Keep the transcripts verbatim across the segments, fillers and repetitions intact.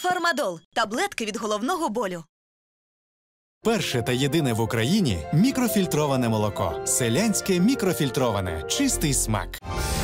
Фармадол – таблетки від головного болю. Перше та єдине в Україні мікрофільтроване молоко. Селянське мікрофільтроване. Чистий смак.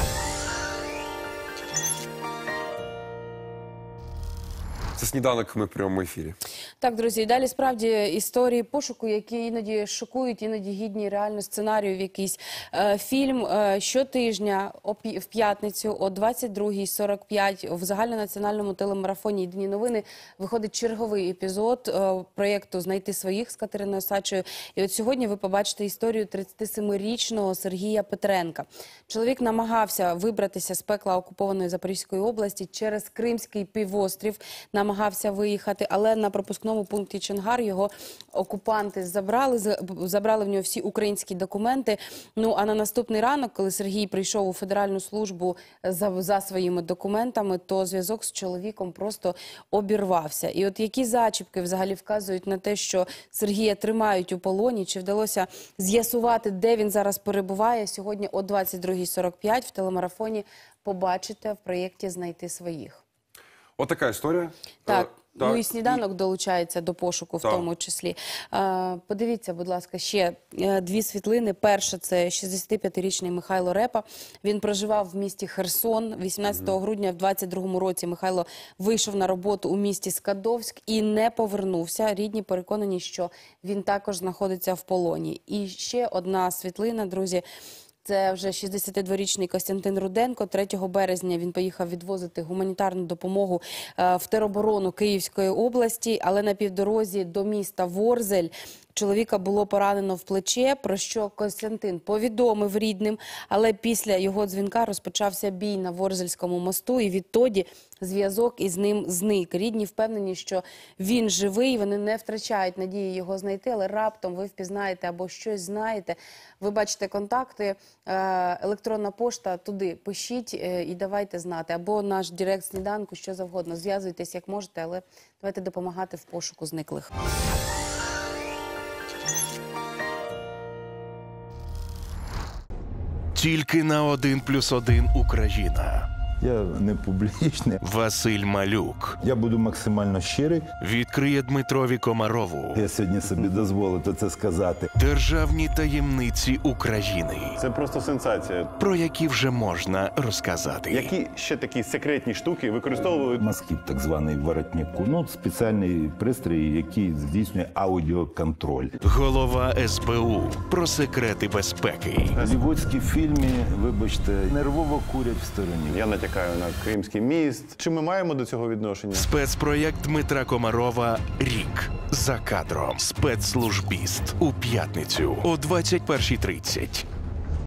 Це сніданок, ми в прямому ефірі. Так, друзі, і далі справді історії пошуку, які іноді шокують, іноді гідні реально сценарію в якийсь е, фільм. Е, щотижня о, в п'ятницю о двадцять другій сорок п'ять в загальнонаціональному телемарафоні «Єдині новини» виходить черговий епізод е, проєкту «Знайти своїх» з Катериною Сачою. І от сьогодні ви побачите історію тридцятисемирічного Сергія Петренка. Чоловік намагався вибратися з пекла окупованої Запорізької області через Кримський півострів, намагався виїхати, але на пропускному пункті Чонгар його окупанти забрали, забрали в нього всі українські документи. Ну, а на наступний ранок, коли Сергій прийшов у Федеральну службу за, за своїми документами, то зв'язок з чоловіком просто обірвався. І от які зачіпки взагалі вказують на те, що Сергія тримають у полоні, чи вдалося з'ясувати, де він зараз перебуває, сьогодні о двадцять другій сорок п'ять в телемарафоні побачите в проєкті «Знайти своїх». Отака історія. Так. Так. Ну і сніданок і... долучається до пошуку в так. тому числі. А, подивіться, будь ласка, ще дві світлини. Перша – це шістдесятип'ятирічний Михайло Репа. Він проживав в місті Херсон. вісімнадцятого грудня в двадцять другому році Михайло вийшов на роботу у місті Скадовськ і не повернувся. Рідні переконані, що він також знаходиться в полоні. І ще одна світлина, друзі. Це вже шістдесятидворічний Костянтин Руденко. третього березня він поїхав відвозити гуманітарну допомогу в тероборону Київської області, але на півдорозі до міста Ворзель чоловіка було поранено в плече, про що Костянтин повідомив рідним, але після його дзвінка розпочався бій на Ворзельському мосту, і відтоді зв'язок із ним зник. Рідні впевнені, що він живий, вони не втрачають надії його знайти, але раптом ви впізнаєте або щось знаєте. Ви бачите контакти, електронна пошта, туди пишіть і давайте знати. Або наш директ сніданку, що завгодно. Зв'язуйтесь як можете, але давайте допомагати в пошуку зниклих. Тільки на один плюс один Україна. Я не публічний. Василь Малюк. Я буду максимально щирий. Відкриє Дмитрові Комарову. Я сьогодні собі дозволив це сказати. Державні таємниці України. Це просто сенсація. Про які вже можна розказати. Які ще такі секретні штуки використовують? Масків, так званий воротнику. Ну, спеціальний пристрій, який здійснює аудіоконтроль. Голова ес бе у. Про секрети безпеки. Голлівудські фільми, вибачте, нервово курять в стороні. Я натякаю на Кримський міст. Чи ми маємо до цього відношення? Спецпроєкт Дмитра Комарова «Рік. За кадром». Спецслужбіст. У п'ятницю о двадцять першій тридцять.